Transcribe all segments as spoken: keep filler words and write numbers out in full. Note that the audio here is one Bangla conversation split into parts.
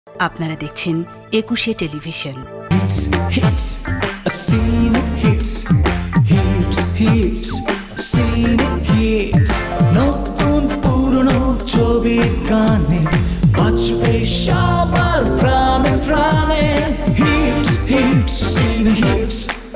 আপনারা দেখছেন Ekushey television. Hits, hits, a Cine Hitz, hits, hits, a Cine Hitz, নতুন পুরনো ছবির গানে বাজবে সবার প্রাণে প্রাণে। Hits, hits, Cine Hitz।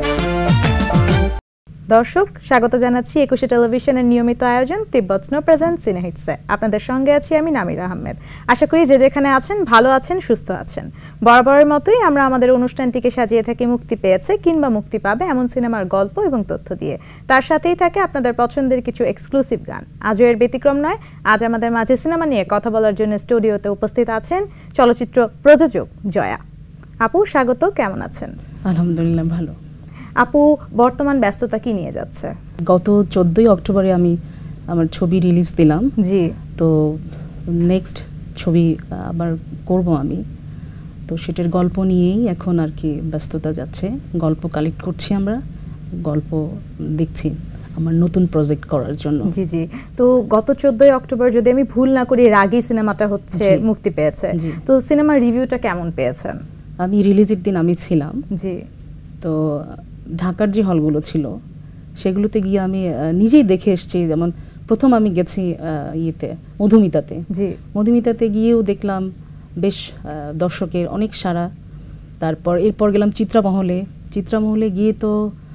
দর্শক স্বাগত জানাচ্ছি একুশে টেলিভিশনের নিয়মিত আয়োজন তিব্বত স্নো প্রেজেন্ট সিনে হিটসে। আপনাদের সঙ্গে আছি আমি নামিরা আহমেদ। আশা করি যে যেখানে আছেন ভালো আছেন, সুস্থ আছেন। বরাবরের মতোই আমরা আমাদের অনুষ্ঠানটিকে সাজিয়ে থাকি মুক্তি পেয়েছে কিংবা মুক্তি পাবে এমন সিনেমার গল্প এবং তথ্য দিয়ে। তার সাথেই থাকে আপনাদের পছন্দের কিছু এক্সক্লুসিভ গান। আজও এর ব্যতিক্রম নয়। আজ আমাদের মাঝে সিনেমা নিয়ে কথা বলার জন্য স্টুডিওতে উপস্থিত আছেন চলচ্চিত্র প্রযোজক জয়া। আপু স্বাগত, কেমন আছেন? আলহামদুলিল্লাহ ভালো। আপু বর্তমান ব্যস্ততা কি নিয়ে যাচ্ছে? গত চোদ্দই অক্টোবরে আমি আমার ছবি রিলিজ দিলাম। জি। তো নেক্সট ছবি আবার করব আমি, তো সেটার গল্প নিয়েই এখন আর কি ব্যস্ততা যাচ্ছে। গল্প কালেক্ট করছি, আমরা গল্প দেখছি আমার নতুন প্রজেক্ট করার জন্য। জি জি। তো গত চোদ্দই অক্টোবর যদি আমি ভুল না করি রাগী সিনেমাটা হচ্ছে মুক্তি পেয়েছে। তো সিনেমার রিভিউটা কেমন পেয়েছেন? আমি রিলিজের দিন আমি ছিলাম। জি। তো ঢাকার যে হলগুলো ছিল সেগুলোতে গিয়ে আমি নিজেই দেখে এসেছি। যেমন প্রথম আমি গেছি ইয়েতে মধুমিতাতে। জি। মধুমিতাতে গিয়েও দেখলাম বেশ দর্শকের অনেক সাড়া। তারপর এরপর গেলাম চিত্রামহলে। চিত্রামহলে গিয়ে তো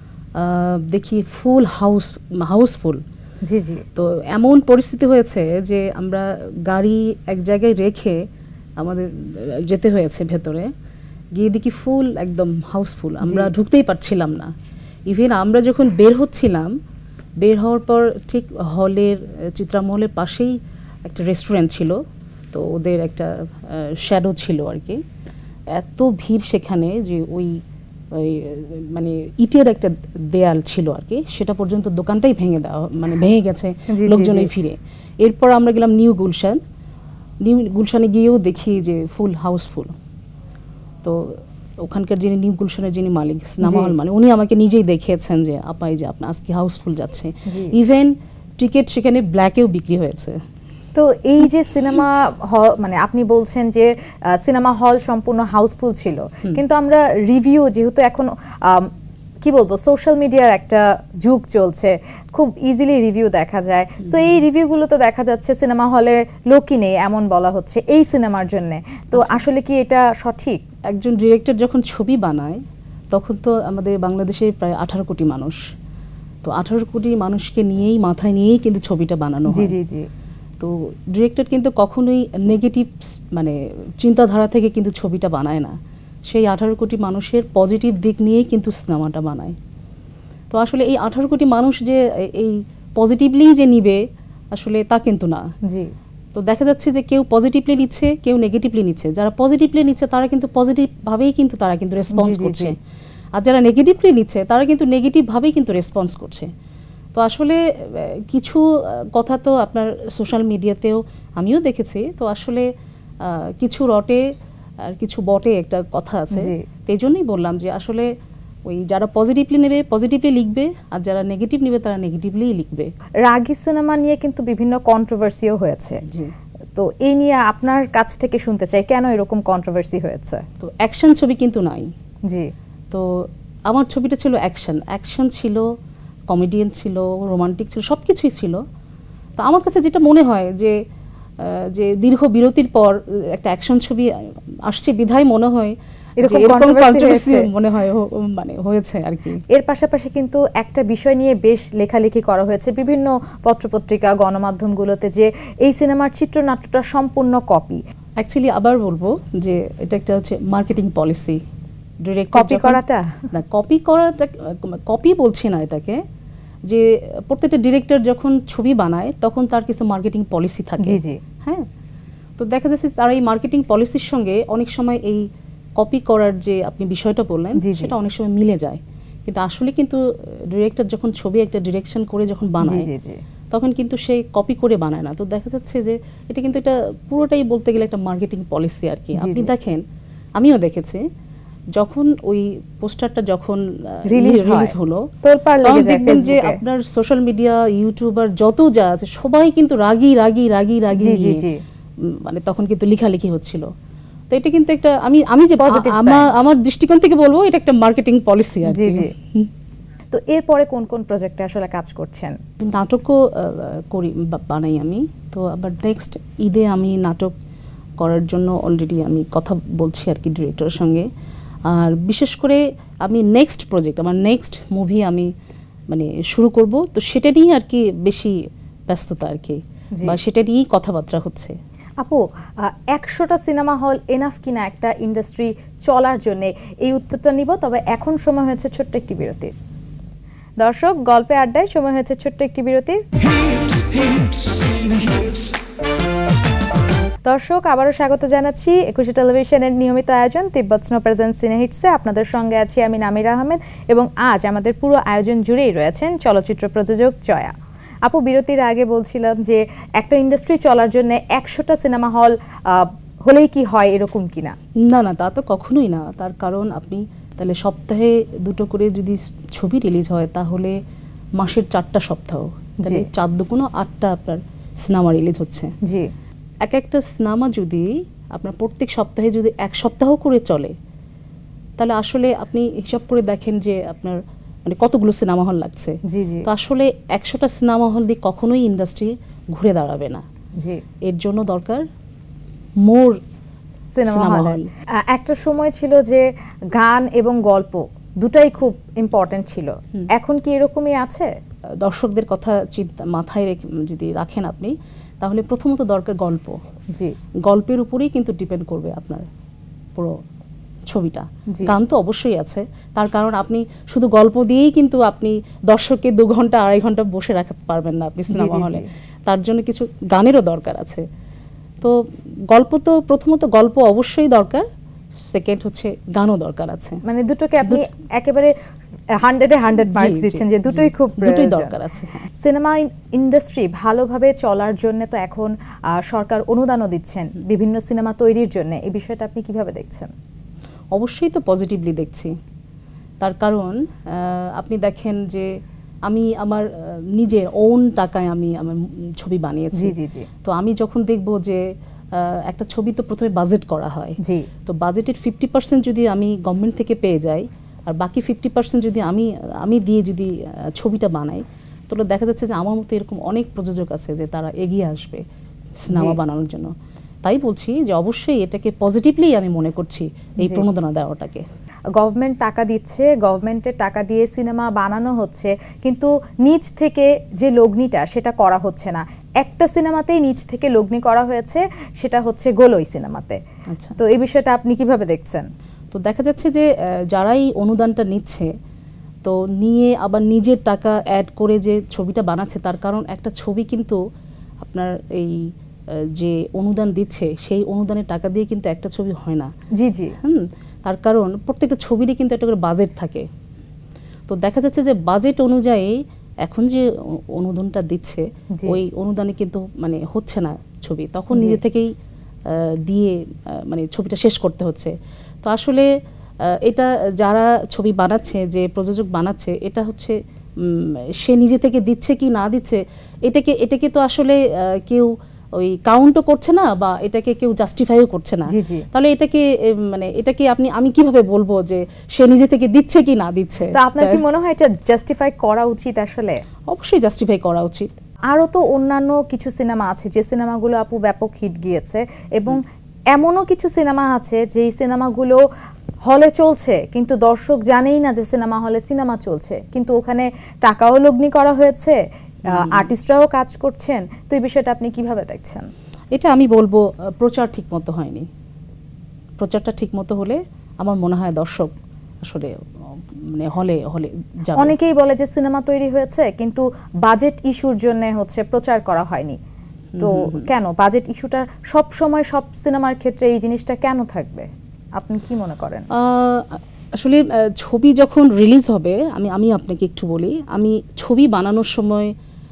দেখি ফুল হাউস হাউসফুল। জি জি। তো এমন পরিস্থিতি হয়েছে যে আমরা গাড়ি এক জায়গায় রেখে আমাদের যেতে হয়েছে ভেতরে, গিয়ে দেখি ফুল একদম হাউসফুল, আমরা ঢুকতেই পারছিলাম না। ইভেন আমরা যখন বের হচ্ছিলাম, বের হওয়ার পর ঠিক হলের চিত্রামহলের পাশেই একটা রেস্টুরেন্ট ছিল, তো ওদের একটা শ্যাডো ছিল আর কি। এত ভিড় সেখানে যে ওই ওই মানে ইটের একটা দেয়াল ছিল আর কি, সেটা পর্যন্ত দোকানটাই ভেঙে দেওয়া মানে ভেঙে গেছে লোকজনের ভিড়ে। এরপর আমরা গেলাম নিউ গুলশান। নিউ গুলশানে গিয়েও দেখি যে ফুল হাউসফুল। তো ওখানকার যিনি নিউ গুলশানের যিনি মালিক নামাল মানে উনি আমাকে নিজেই দেখিয়েছেন যে আপাই যে আপনার আজকে হাউসফুল যাচ্ছে। ইভেন টিকিট সেখানে ব্ল্যাকেও বিক্রি হয়েছে। তো এই যে সিনেমা হল মানে আপনি বলছেন যে সিনেমা হল সম্পূর্ণ হাউসফুল ছিল, কিন্তু আমরা রিভিউ যেহেতু এখন কি বলবো সোশ্যাল মিডিয়ার একটা যুগ চলছে, খুব ইজিলি রিভিউ দেখা যায়। সো এই রিভিউগুলোতে দেখা যাচ্ছে সিনেমা হলে লোকই নেই এমন বলা হচ্ছে এই সিনেমার জন্য। তো আসলে কি এটা সঠিক? একজন ডিরেক্টর যখন ছবি বানায় তখন তো আমাদের বাংলাদেশে প্রায় আঠারো কোটি মানুষ, তো আঠারো কোটি মানুষকে নিয়েই মাথায় নিয়েই কিন্তু ছবিটা বানানো হয়। জি জি জি। তো ডিরেক্টর কিন্তু কখনোই নেগেটিভ মানে চিন্তাধারা থেকে কিন্তু ছবিটা বানায় না, সেই আঠারো কোটি মানুষের পজিটিভ দিক নিয়েই কিন্তু সিনেমাটা বানায়। তো আসলে এই আঠারো কোটি মানুষ যে এই পজিটিভলি যে নিবে আসলে তা কিন্তু না। জি। তো দেখা যাচ্ছে যে কেউ পজিটিভলি নিচ্ছে, কেউ নেগেটিভলি নিচ্ছে। যারা পজিটিভলি নিচ্ছে তারা কিন্তু পজিটিভভাবেই কিন্তু তারা কিন্তু রেসপন্স করছে, আর যারা নেগেটিভলি নিচ্ছে তারা কিন্তু নেগেটিভভাবেই কিন্তু রেসপন্স করছে। তো আসলে কিছু কথা তো আপনার সোশ্যাল মিডিয়াতেও আমিও দেখেছি। তো আসলে কিছু রটে আর কিছু বটে একটা কথা আছে। এই জন্যই বললাম যে আসলে ওই যারা পজিটিভলি নেবে পজিটিভলি লিখবে, আর যারা নেগেটিভ নেবে তারা নেগেটিভলি লিখবে। রাগী সিনেমা নিয়ে কিন্তু বিভিন্ন কন্ট্রোভার্সিও হয়েছে। তো এই নিয়ে আপনার কাছ থেকে শুনতে চাই কেন এরকম কন্ট্রোভার্সি হয়েছে? তো অ্যাকশন ছবি কিন্তু নাই। জি। তো আমার ছবিটা ছিল অ্যাকশন, অ্যাকশন ছিল, কমেডিয়ান ছিল, রোমান্টিক ছিল, সব কিছুই ছিল। তো আমার কাছে যেটা মনে হয় যে যে দীর্ঘ বিরতির পর একটা অ্যাকশন ছবি আসছে বিধায় মনে হয় এরকম কন্ট্রোভার্সি মনে হয় মানে হয়েছে আর কি। এর পাশাপাশি কিন্তু একটা বিষয় নিয়ে বেশ লেখালেখি করা হয়েছে বিভিন্ন পত্রপত্রিকা গণমাধ্যমগুলোতে যে এই সিনেমার চিত্রনাট্যটা সম্পূর্ণ কপি। অ্যাকচুয়ালি আবার বলবো যে এটা একটা হচ্ছে মার্কেটিং পলিসি। ডিরেক্ট কপি করাটা না, কপি করাটা কপি বলছি না এটাকে, যে প্রত্যেকটা ডিরেক্টর যখন ছবি বানায় তখন তার কিছু মার্কেটিং পলিসি থাকে। জি জি। হ্যাঁ, তো দেখা যাচ্ছে তার এই মার্কেটিং পলিসির সঙ্গে অনেক সময় এই কপি করার যে আপনি বিষয়টা বললেন সেটা অনেক সময় মিলে যায়, কিন্তু আসলে কিন্তু ডিরেক্টর যখন ছবি একটা ডিরেকশন করে যখন বানায় তখন কিন্তু সে কপি করে বানায় না। তো দেখা যাচ্ছে যে এটা কিন্তু এটা পুরোটাই বলতে গেলে একটা মার্কেটিং পলিসি আর কি। আপনি দেখেন, আমিও দেখেছি যখন ওই পোস্টারটা যখন রিলিজ হলো তখন দেখবেন যে আপনার সোশ্যাল মিডিয়া ইউটিউবার যত যা আছে সবাই কিন্তু রাগি রাগি রাগি রাগি মানে তখন কিন্তু লেখালেখি হচ্ছিল। তো এটা কিন্তু একটা আমি আমি যে আমার আমার দৃষ্টিকোণ থেকে বলবো এটা একটা মার্কেটিং পলিসি আর জি জি তো এরপরে কোন কোন প্রজেক্টে আসলে কাজ করছেন নাটকও করি বানাই আমি তো আবার নেক্সট ঈদে আমি নাটক করার জন্য অলরেডি আমি কথা বলছি আর কি ডিরেক্টরের সঙ্গে আর বিশেষ করে আমি নেক্সট প্রজেক্ট আমার নেক্সট মুভি আমি মানে শুরু করব তো সেটা নিয়ে আর কি বেশি ব্যস্ততা আর কি বা সেটা নিয়েই কথাবার্তা হচ্ছে আপু একশোটা সিনেমা হল এনাফ কিনা একটা ইন্ডাস্ট্রি চলার জন্য এই উত্তরটা নিব তবে এখন সময় হয়েছে ছোট্ট একটি বিরতির দর্শক গল্পে আড্ডায় সময় হয়েছে ছোট্ট একটি বিরতির দর্শক আবারও স্বাগত জানাচ্ছি একুশে টেলিভিশনের নিয়মিত আয়োজন তিব্বত স্নো প্রেজেন্স সিনে হিটসে আপনাদের সঙ্গে আছি আমি নামিরা আহমেদ এবং আজ আমাদের পুরো আয়োজন জুড়েই রয়েছেন চলচ্চিত্র প্রযোজক জয়া আপু বিরতির আগে বলছিলাম যে একটা ইন্ডাস্ট্রি চলার জন্য একশোটা সিনেমা হল হলেই কি হয় এরকম কিনা না না তা তো কখনোই না তার কারণ আপনি তাহলে সপ্তাহে দুটো করে যদি ছবি রিলিজ হয় তাহলে মাসের চারটা সপ্তাহ তাহলে চার দুগুণ আটটা আপনার সিনেমা রিলিজ হচ্ছে জি এক একটা সিনেমা যদি আপনার প্রত্যেক সপ্তাহে যদি এক সপ্তাহ করে চলে তাহলে আসলে আপনি হিসাব করে দেখেন যে আপনার মানে কতগুলো সিনেমা হল লাগছে জি জি তো আসলে একশোটা সিনেমা হল দিয়ে কখনোই ইন্ডাস্ট্রি ঘুরে দাঁড়াবে না জি এর জন্য দরকার মোর সিনেমা হল একটা সময় ছিল যে গান এবং গল্প দুটাই খুব ইম্পর্টেন্ট ছিল এখন কি এরকমই আছে দর্শকদের কথা চিন্তা মাথায় রেখে যদি রাখেন আপনি তাহলে প্রথমত দরকার গল্প জি গল্পের উপরেই কিন্তু ডিপেন্ড করবে আপনার পুরো ছবিটা গান তো অবশ্যই আছে তার কারণ আপনি শুধু গল্প দিয়েই কিন্তু আপনি দর্শককে দু ঘন্টা আড়াই ঘন্টা বসে রাখতে পারবেন না আপনি সিনেমা হলে তার জন্য কিছু গানেরও দরকার আছে তো গল্প তো প্রথমত গল্প অবশ্যই দরকার সেকেন্ড হচ্ছে গানও দরকার আছে মানে দুটোকে আপনি একেবারে হান্ড্রেডে হান্ড্রেড মার্কস দিচ্ছেন যে দুটোই খুব দুটোই দরকার আছে সিনেমা ইন্ডাস্ট্রি ভালোভাবে চলার জন্য তো এখন সরকার অনুদানও দিচ্ছেন বিভিন্ন সিনেমা তৈরির জন্য এই বিষয়টা আপনি কিভাবে দেখছেন অবশ্যই তো পজিটিভলি দেখছি তার কারণ আপনি দেখেন যে আমি আমার নিজের ওন টাকায় আমি আমার ছবি বানিয়েছি জি জি তো আমি যখন দেখব যে একটা ছবি তো প্রথমে বাজেট করা হয় জি তো বাজেটের ফিফটি পার্সেন্ট যদি আমি গভর্নমেন্ট থেকে পেয়ে যাই আর বাকি ফিফটি পার্সেন্ট যদি আমি আমি দিয়ে যদি ছবিটা বানাই তাহলে দেখা যাচ্ছে যে আমার মতো এরকম অনেক প্রযোজক আছে যে তারা এগিয়ে আসবে সিনেমা বানানোর জন্য তাই বলছি যে অবশ্যই এটাকে পজিটিভলি আমি মনে করছি এই প্রণোদনা দেওয়াটাকে গভর্নমেন্ট টাকা দিচ্ছে গভর্নমেন্টের টাকা দিয়ে সিনেমা বানানো হচ্ছে কিন্তু নিজ থেকে যে লগ্নিটা সেটা করা হচ্ছে না একটা সিনেমাতেই নিজ থেকে লগ্নি করা হয়েছে সেটা হচ্ছে গোলই সিনেমাতে আচ্ছা তো এই বিষয়টা আপনি কিভাবে দেখছেন তো দেখা যাচ্ছে যে যারাই অনুদানটা নিচ্ছে তো নিয়ে আবার নিজের টাকা অ্যাড করে যে ছবিটা বানাচ্ছে তার কারণ একটা ছবি কিন্তু আপনার এই যে অনুদান দিচ্ছে সেই অনুদানের টাকা দিয়ে কিন্তু একটা ছবি হয় না জি জি হুম তার কারণ প্রত্যেকটা ছবিরই কিন্তু একটা করে বাজেট থাকে তো দেখা যাচ্ছে যে বাজেট অনুযায়ী এখন যে অনুদানটা দিচ্ছে ওই অনুদানে কিন্তু মানে হচ্ছে না ছবি তখন নিজে থেকেই দিয়ে মানে ছবিটা শেষ করতে হচ্ছে তো আসলে এটা যারা ছবি বানাচ্ছে যে প্রযোজক বানাচ্ছে এটা হচ্ছে সে নিজে থেকে দিচ্ছে কি না দিচ্ছে এটাকে এটাকে তো আসলে কেউ ওই কাউন্টও করছে না বা এটাকে কেউ জাস্টিফাইও করছে না তাহলে এটাকে মানে এটাকে আপনি আমি কিভাবে বলবো যে সে নিজে থেকে দিচ্ছে কি না দিচ্ছে তা আপনার কি মনে হয় এটা জাস্টিফাই করা উচিত আসলে অবশ্যই জাস্টিফাই করা উচিত আরও তো অন্যান্য কিছু সিনেমা আছে যে সিনেমাগুলো আপু ব্যাপক হিট গিয়েছে এবং এমনও কিছু সিনেমা আছে যেই সিনেমাগুলো হলে চলছে কিন্তু দর্শক জানেই না যে সিনেমা হলে সিনেমা চলছে কিন্তু ওখানে টাকাও লগ্নি করা হয়েছে আর্টিস্টরাও কাজ করছেন তো এই বিষয়টা আপনি কিভাবে দেখছেন এটা আমি বলবো প্রচার ঠিকমতো হয়নি প্রচারটা ঠিকমতো হলে আমার মনে হয় দর্শক আসলে মানে হলে হলে যাবে অনেকেই বলে যে সিনেমা তৈরি হয়েছে কিন্তু বাজেট ইস্যুর জন্য হচ্ছে প্রচার করা হয়নি তো কেন বাজেট ইস্যুটা সব সময় সব সিনেমার ক্ষেত্রে এই জিনিসটা কেন থাকবে আপনি কি মনে করেন আসলে ছবি যখন রিলিজ হবে আমি আমি আপনাকে একটু বলি আমি ছবি বানানোর সময়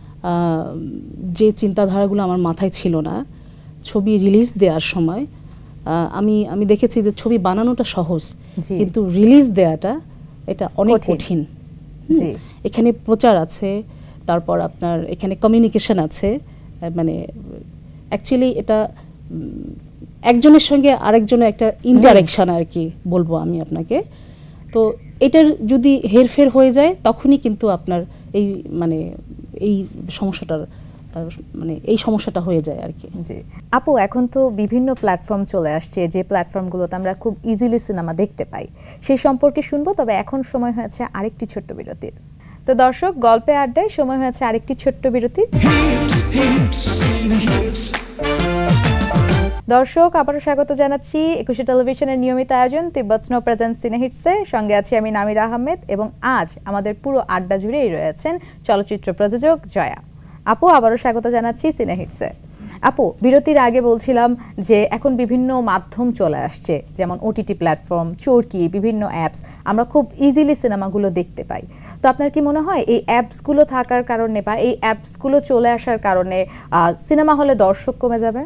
যে চিন্তাধারাগুলো আমার মাথায় ছিল না ছবি রিলিজ দেওয়ার সময় আমি আমি দেখেছি যে ছবি বানানোটা সহজ কিন্তু রিলিজ দেওয়াটা এটা অনেক কঠিন এখানে প্রচার আছে তারপর আপনার এখানে কমিউনিকেশন আছে মানে অ্যাকচুয়ালি এটা একজনের সঙ্গে আরেকজনের একটা ইন্টারাকশন আর কি বলবো আমি আপনাকে। তো এটার যদি হেরফের হয়ে যায় তখনই কিন্তু আপনার এই মানে এই সমস্যাটার মানে এই সমস্যাটা হয়ে যায় আর কি। জি আপু, এখন তো বিভিন্ন প্ল্যাটফর্ম চলে আসছে, যে প্ল্যাটফর্মগুলোতে আমরা খুব ইজিলি সিনেমা দেখতে পাই, সেই সম্পর্কে শুনবো। তবে এখন সময় হয়েছে আরেকটি ছোট্ট বিরতির। তো দর্শক, গল্পে আড্ডায় সময় হয়েছে আরেকটি ছোট্ট বিরতির। দর্শক, আবারও স্বাগত জানাচ্ছি একুশে টেলিভিশনের নিয়মিত আয়োজন তিব্বত স্নো প্রেজেন্স সিনে হিটসে। সঙ্গে আছি আমি নামিরা আহমেদ এবং আজ আমাদের পুরো আড্ডা জুড়েই রয়েছেন চলচ্চিত্র প্রযোজক জয়া। আপু, আবারও স্বাগত জানাচ্ছি সিনে হিটসে। আপু, বিরতির আগে বলছিলাম যে এখন বিভিন্ন মাধ্যম চলে আসছে, যেমন ওটিটি প্ল্যাটফর্ম, চরকি, বিভিন্ন অ্যাপস, আমরা খুব ইজিলি সিনেমাগুলো দেখতে পাই। তো আপনার কি মনে হয় এই অ্যাপসগুলো থাকার কারণে বা এই অ্যাপসগুলো চলে আসার কারণে সিনেমা হলে দর্শক কমে যাবে?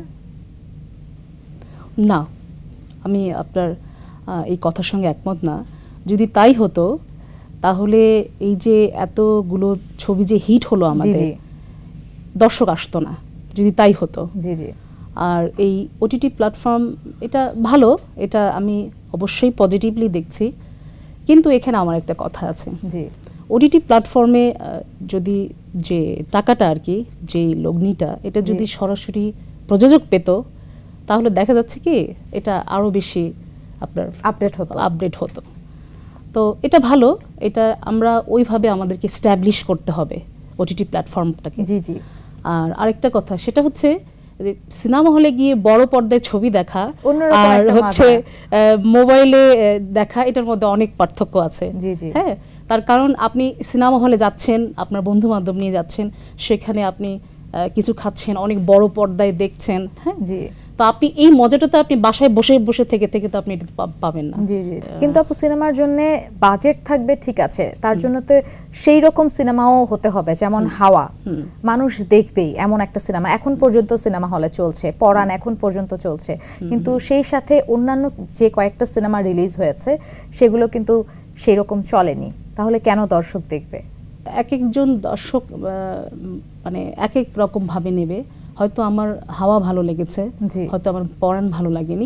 না, আমি আপনার এই কথার সঙ্গে একমত না। যদি তাই হতো তাহলে এই যে এতগুলো ছবি যে হিট হলো আমাদের, দর্শক আসতো না যদি তাই হতো। জি জি। আর এই ওটিটি প্ল্যাটফর্ম এটা ভালো, এটা আমি অবশ্যই পজিটিভলি দেখছি, কিন্তু এখানে আমার একটা কথা আছে। জি, ওটিটি প্ল্যাটফর্মে যদি যে টাকাটা আর কি, যে লগ্নিটা, এটা যদি সরাসরি প্রযোজক পেত তাহলে দেখা যাচ্ছে কি এটা আরও বেশি আপনার আপডেট হতো আপডেট হতো তো এটা ভালো। এটা আমরা ওইভাবে আমাদেরকে স্ট্যাবলিশ করতে হবে ওটিটি প্ল্যাটফর্মটাকে। জি জি। আর আরেকটা কথা, সেটা হচ্ছে সিনেমা হলে গিয়ে বড় পর্দায় ছবি দেখা আর হচ্ছে মোবাইলে দেখা, এটার মধ্যে অনেক পার্থক্য আছে। জি জি। হ্যাঁ, তার কারণ আপনি সিনেমা হলে যাচ্ছেন, আপনার বন্ধু বান্ধব নিয়ে যাচ্ছেন, সেখানে আপনি কিছু খাচ্ছেন, অনেক বড় পর্দায় দেখছেন। হ্যাঁ জি। তো আপনি এই মজাটা তো আপনি বাসায় বসে বসে থেকে থেকে তো আপনি এটা পাবেন না। জি জি। কিন্তু আপু, সিনেমার জন্য বাজেট থাকবে ঠিক আছে, তার জন্য তো সেই রকম সিনেমাও হতে হবে, যেমন হাওয়া মানুষ দেখবেই এমন একটা সিনেমা এখন পর্যন্ত সিনেমা হলে চলছে, পরাণ এখন পর্যন্ত চলছে, কিন্তু সেই সাথে অন্যান্য যে কয়েকটা সিনেমা রিলিজ হয়েছে সেগুলো কিন্তু সেই রকম চলেনি। তাহলে কেন দর্শক দেখবে? এক একজন দর্শক মানে এক এক রকম ভাবে নেবে। হয়তো আমার হাওয়া ভালো লেগেছে, হয়তো আমার পরাণ ভালো লাগেনি,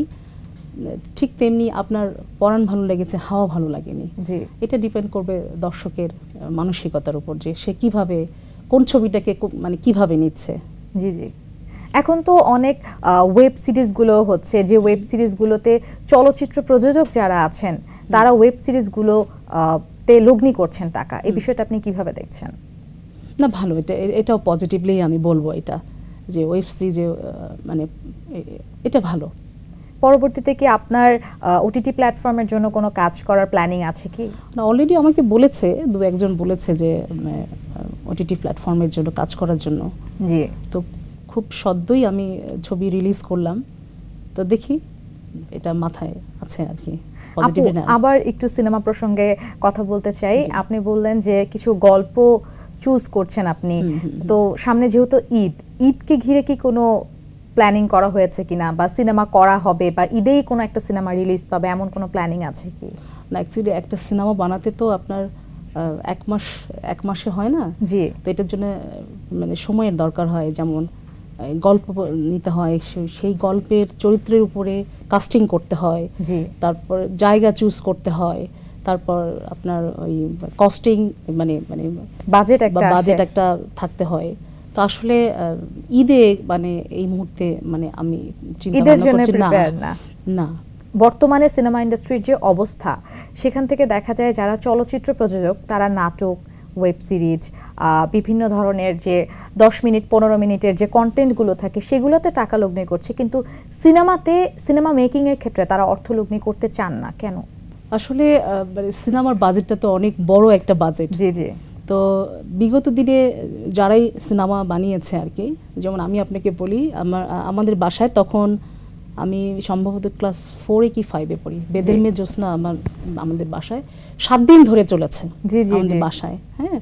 ঠিক তেমনি আপনার পরাণ ভালো লেগেছে, হাওয়া ভালো লাগেনি। জি, এটা ডিপেন্ড করবে দর্শকের মানসিকতার উপর, যে সে কিভাবে কোন ছবিটাকে মানে কিভাবে নিচ্ছে। জি জি। এখন তো অনেক ওয়েব সিরিজগুলো হচ্ছে, যে ওয়েব সিরিজগুলোতে চলচ্চিত্র প্রযোজক যারা আছেন তারা ওয়েব সিরিজগুলো তে লগ্নি করছেন টাকা, এই বিষয়টা আপনি কিভাবে দেখছেন? না, ভালো, এটা এটাও পজিটিভলি আমি বলবো, এটা যে ওয়েব সিরিজে মানে এটা ভালো। পরবর্তীতে কি আপনার ওটিটি প্ল্যাটফর্মের জন্য কোনো কাজ করার প্ল্যানিং আছে কি? না, অলরেডি আমাকে বলেছে, দু একজন বলেছে যে ওটিটি প্ল্যাটফর্মের জন্য কাজ করার জন্য। জি। তো খুব সদ্যই আমি ছবি রিলিজ করলাম, তো দেখি, এটা মাথায় আছে আর কি। আবার একটু সিনেমা প্রসঙ্গে কথা বলতে চাই। আপনি বললেন যে কিছু গল্প চুজ করছেন আপনি, তো সামনে যেহেতু ঈদ, ঈদকে ঘিরে কি কোনো প্ল্যানিং করা হয়েছে কিনা, বা সিনেমা করা হবে বা ঈদেই কোনো একটা সিনেমা রিলিজ পাবে, এমন কোনো প্ল্যানিং আছে কি? না, অ্যাকচুয়ালি একটা সিনেমা বানাতে তো আপনার এক মাস এক মাসে হয় না। জি। তো এটার জন্য মানে সময়ের দরকার হয়, যেমন গল্প নিতে হয়, সেই গল্পের চরিত্রের উপরে কাস্টিং করতে হয়। জি। তারপর জায়গা চুজ করতে হয়, তারপর আপনার ওই কস্টিং মানে মানে বাজেট একটা বাজেট একটা থাকতে হয়। তো আসলে ঈদে মানে এই মুহূর্তে মানে আমি চিন্তা ভাবনা করছি না। না, বর্তমানে সিনেমা ইন্ডাস্ট্রির যে অবস্থা, সেখান থেকে দেখা যায় যারা চলচ্চিত্র প্রযোজক তারা নাটক, ওয়েব সিরিজ, বিভিন্ন ধরনের যে দশ মিনিট পনেরো মিনিটের যে কন্টেন্টগুলো থাকে সেগুলোতে টাকা লগ্নি করছে, কিন্তু সিনেমাতে সিনেমা মেকিংয়ের ক্ষেত্রে তারা অর্থ লগ্নি করতে চান না কেন? আসলে সিনেমার বাজেটটা তো অনেক বড় একটা বাজেট। জি জি। তো বিগত দিনে যারাই সিনেমা বানিয়েছে আর কি, যেমন আমি আপনাকে বলি, আমার আমাদের বাসায় তখন আমি সম্ভবত ক্লাস ফোরে কি ফাইভে পড়ি, বেদের মেয়ে জ্যোৎস্না আমার আমাদের বাসায় সাত দিন ধরে চলেছে। জি জি। আমাদের বাসায়। হ্যাঁ,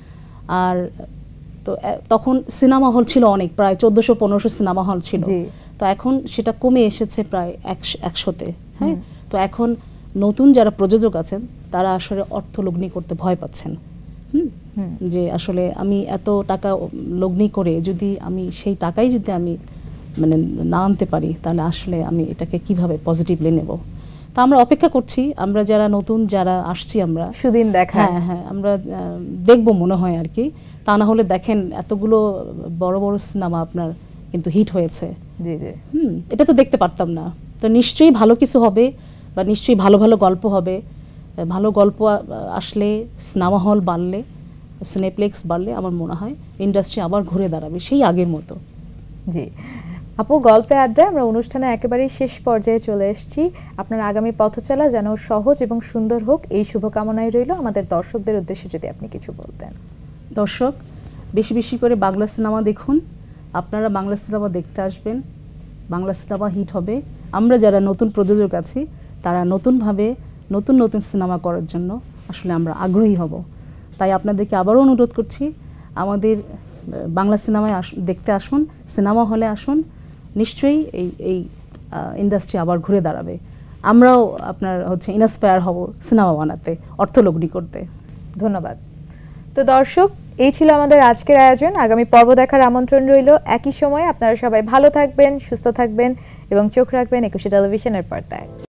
আর তো তখন সিনেমা হল ছিল অনেক, প্রায় চোদ্দশো পনেরোশো সিনেমা হল ছিল। তো এখন সেটা কমে এসেছে প্রায় একশো একশোতে। হ্যাঁ, তো এখন নতুন যারা প্রযোজক আছেন তারা আসলে অর্থ লগ্নি করতে ভয় পাচ্ছেন। হুম, যে আসলে আমি এত টাকা লগ্নি করে যদি আমি সেই টাকাই যদি আমি মানে না আনতে পারি তাহলে আসলে আমি এটাকে কিভাবে পজিটিভলি নেব। তা আমরা অপেক্ষা করছি, আমরা যারা নতুন যারা আসছি আমরা সুদিন দেখা, হ্যাঁ হ্যাঁ আমরা দেখব মনে হয় আর কি। তা না হলে দেখেন এতগুলো বড় বড় সিনেমা আপনার কিন্তু হিট হয়েছে, জি জি হুম, এটা তো দেখতে পারতাম না। তো নিশ্চয়ই ভালো কিছু হবে বা নিশ্চয়ই ভালো ভালো গল্প হবে। ভালো গল্প আসলে সিনেমা হল বাড়লে, সিনেপ্লেক্স বাড়লে আমার মনে হয় ইন্ডাস্ট্রি আবার ঘুরে দাঁড়াবে সেই আগের মতো। জি আপু, গল্পে আড্ডায় আমরা অনুষ্ঠানে একেবারেই শেষ পর্যায়ে চলে এসেছি। আপনার আগামী পথচলা যেন সহজ এবং সুন্দর হোক এই শুভকামনাই রইল। আমাদের দর্শকদের উদ্দেশ্যে যদি আপনি কিছু বলতেন। দর্শক বেশি বেশি করে বাংলা সিনেমা দেখুন, আপনারা বাংলা সিনেমা দেখতে আসবেন, বাংলা সিনেমা হিট হবে। আমরা যারা নতুন প্রযোজক আছি তারা নতুনভাবে নতুন নতুন সিনেমা করার জন্য আসলে আমরা আগ্রহী হব। তাই আপনাদেরকে আবারও অনুরোধ করছি, আমাদের বাংলা সিনেমায় দেখতে আসুন, সিনেমা হলে আসুন, নিশ্চয়ই এই এই ইন্ডাস্ট্রি আবার ঘুরে দাঁড়াবে। আমরাও আপনার হচ্ছে ইন্সপায়ার হব সিনেমা বানাতে, অর্থলগ্নি করতে। ধন্যবাদ। তো দর্শক, এই ছিল আমাদের আজকের আয়োজন। আগামী পর্ব দেখার আমন্ত্রণ রইল। একই সময়ে আপনারা সবাই ভালো থাকবেন, সুস্থ থাকবেন এবং চোখ রাখবেন একুশে টেলিভিশনের পর্দায়।